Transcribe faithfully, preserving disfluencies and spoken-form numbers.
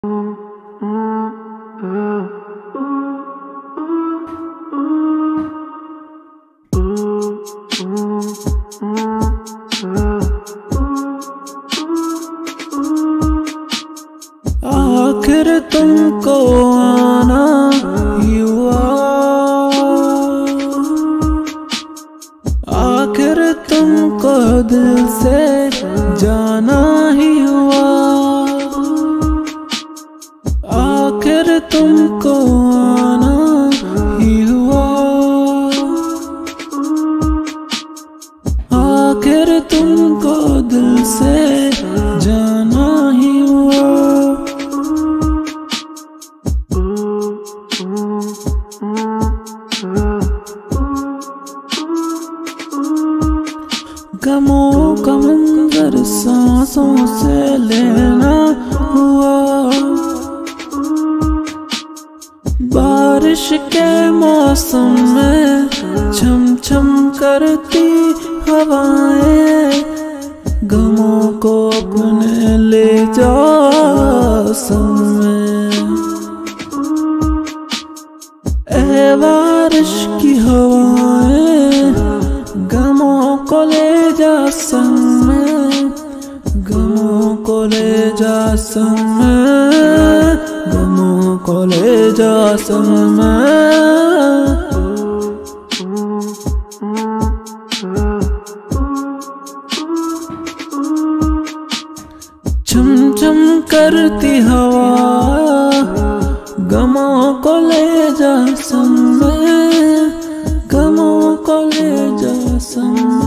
आखिर तुमको आना ही हुआ, आखिर तुमको दिल से जाना ही हुआ, आखिर तुमको आना ही हुआ, आखिर तुमको दिल से जाना ही हुआ। गमों का मंजर सांसों से लेना हुआ, बारिश के मौसम में छम छम करती हवाएं, गमों को अपने ले जा संग में। ऐ बारिश की हवाएं, गमों को ले जा संग में, गमों को ले जा संग में, गमों को ले जा संग में। छम छम करती हवा, गमों को ले जा संग में, गमों को ले जा संग में।